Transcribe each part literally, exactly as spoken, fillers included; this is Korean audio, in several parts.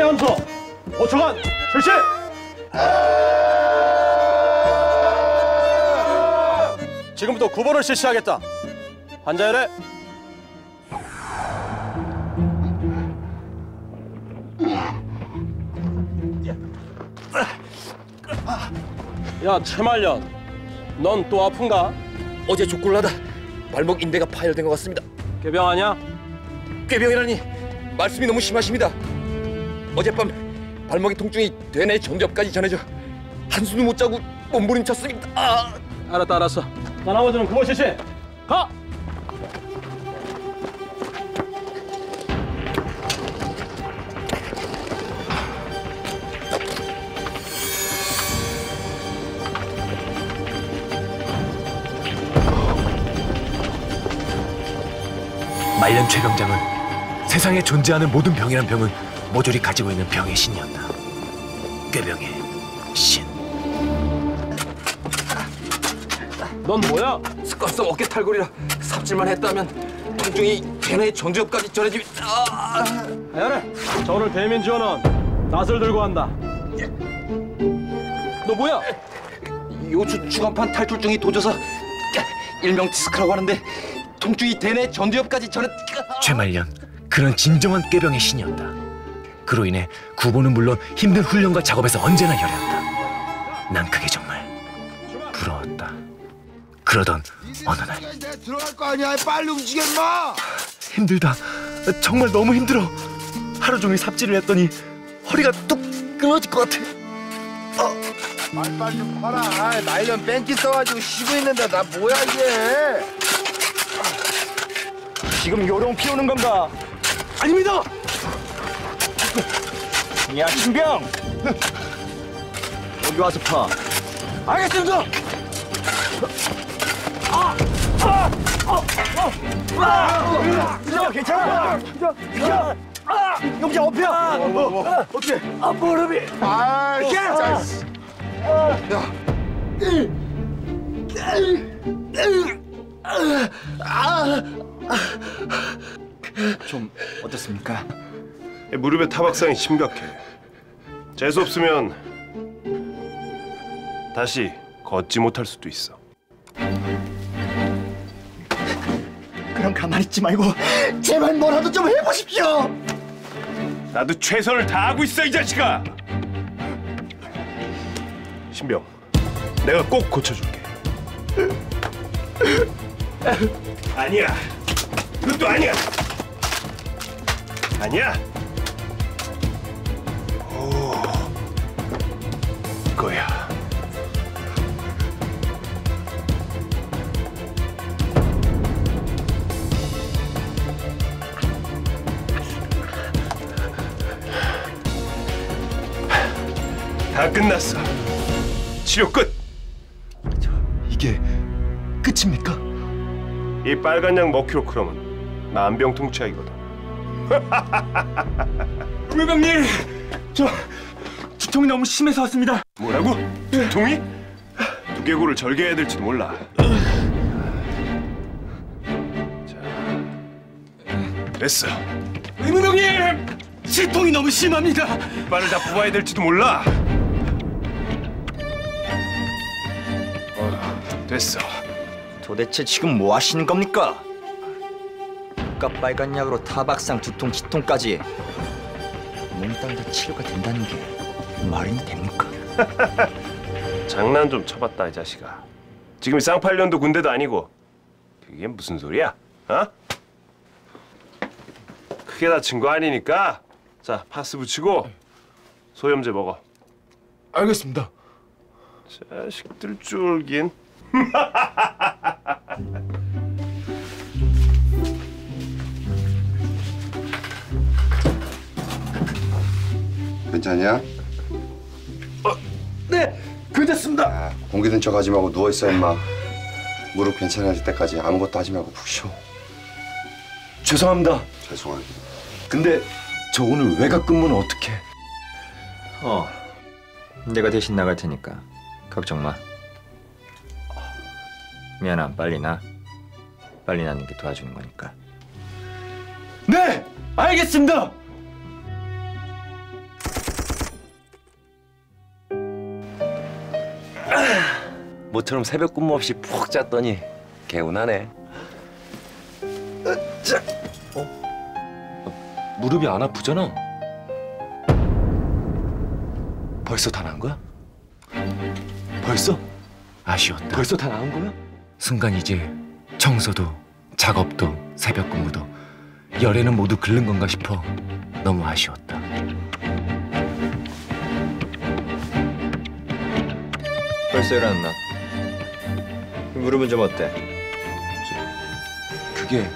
함소 오 초간 실시. 지금부터 구보를 실시하겠다. 환자열애. 야 최말년, 넌 또 아픈가? 어제 족골라다 발목 인대가 파열된 것 같습니다. 꾀병하냐? 꾀병이라니 말씀이 너무 심하십니다. 어젯밤 발목의 통증이 되뇌 전두엽까지 전해져 한숨도 못 자고 몸부림쳤습니다. 아! 알았다 알았어. 나 나머지는 구보 실시. 가! 말년 최병장은 세상에 존재하는 모든 병이란 병은 모조리 가지고 있는 병의 신이었다. 꾀병의 신. 넌 뭐야? 습관성 어깨 탈골이라 삽질만 했다면 통증이 되뇌 전두엽까지 전해집니다. 아! 하열애, 저 오늘 대민 지원은 낫을 들고 한다. 너 뭐야? 요추 추간판 탈출증이 도져서 일명 디스크라고 하는데 통증이 되뇌 전두엽까지 전해. 최말년, 그는 진정한 꾀병의 신이었다. 그로 인해 구보는 물론 힘든 훈련과 작업에서 언제나 열렸다. 난 그게 정말 부러웠다. 그러던 어느 날 들어갈 거 아니야. 빨리 움직여 임마. 힘들다. 정말 너무 힘들어. 하루 종일 삽질을 했더니 허리가 뚝 끊어질 것 같아. 빨리 좀 봐라. 아, 말년 뺑기 써가지고 쉬고 있는데 나 뭐야 이게. 지금 요령 피우는 건가? 아닙니다. 야 신병, 여기 와서 파. 알겠습니다. 아, 아, 아, 아, 아, 진짜 괜찮아. 진짜, 진짜. 아, 용자 어피야. 뭐, 뭐, 뭐. 아, 어떻게? 아, 무릎이. 아, 진짜. 야, 좀 어떻습니까? 무릎의 타박상이 심각해. 재수 없으면 다시 걷지 못할 수도 있어. 그럼 가만히 있지 말고 제발 뭐라도 좀 해보십시오. 나도 최선을 다하고 있어 이 자식아. 신병, 내가 꼭 고쳐줄게. 아니야, 그것도 아니야. 아니야. 오, 이거야. 다 끝났어. 치료 끝. 이게 끝입니까? 이 빨간 약 머큐로크롬은 만병통치약이거든. 불병님, 저 두통이 너무 심해서 왔습니다. 뭐라고? 두통이? 두개골을 절개해야 될지도 몰라. 자, 됐어. 의무병님, 치통이 너무 심합니다. 이빨을 다 뽑아야 될지도 몰라. 어, 됐어. 도대체 지금 뭐 하시는 겁니까? 국가 빨간 약으로 타박상, 두통, 치통까지 몽땅 다 치료가 된다는 게 말이 됩니까? 장난 좀 쳐봤다 이 자식아. 지금 쌍팔년도 군대도 아니고 그게 무슨 소리야? 어? 크게 다친 거 아니니까 자 파스 붙이고 소염제 먹어. 알겠습니다. 자식들 쫄긴. 괜찮냐? 어, 네, 괜찮습니다. 야, 공기 든 척하지 말고 누워 있어 임마. 무릎 괜찮아질 때까지 아무것도 하지 말고 푹 쉬어. 죄송합니다. 죄송하게. 근데 저 오늘 외곽 근무는 어떻게? 어, 내가 대신 나갈 테니까 걱정 마. 미안함, 빨리 나. 빨리 나는 게 도와주는 거니까. 네, 알겠습니다. 모처럼 새벽 근무 없이 푹 잤더니 개운하네. 어? 무릎이 안 아프잖아. 벌써 다 나은 거야? 벌써? 아쉬웠다. 벌써 다 나은 거야? 순간 이제 청소도 작업도 새벽 근무도 열애는 모두 글른 건가 싶어 너무 아쉬웠다. 벌써 일어났나? 무릎은 좀 어때? 그게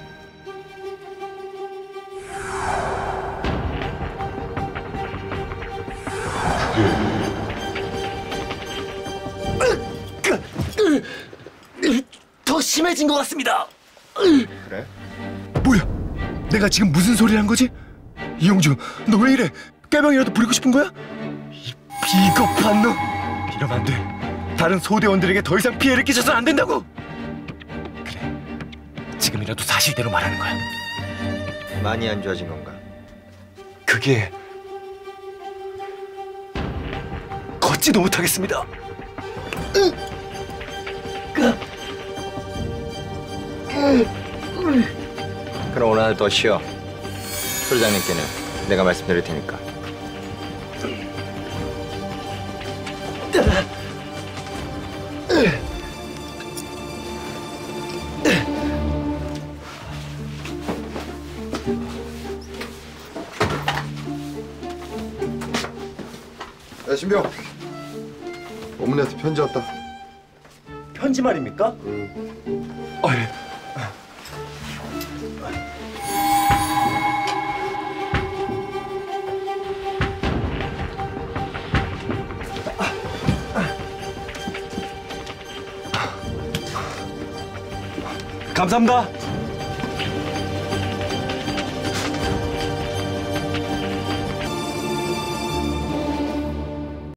더 심해진 것 같습니다. 그래? 뭐야? 내가 지금 무슨 소리를 한 거지? 이용주, 너 왜 이래? 깨병이라도 부리고 싶은 거야? 이 비겁한 놈! 이러면 안 돼. 다른 소대원들에게 더 이상 피해를 끼쳐서는 안 된다고. 그래, 지금이라도 사실대로 말하는 거야. 많이 안 좋아진 건가? 그게 걷지도 못하겠습니다. 그럼 오늘 하루 더 쉬어. 소장님께는 내가 말씀드릴 테니까. 야 신병, 어머니한테 편지 왔다. 편지 말입니까? 어, 예. 감사합니다.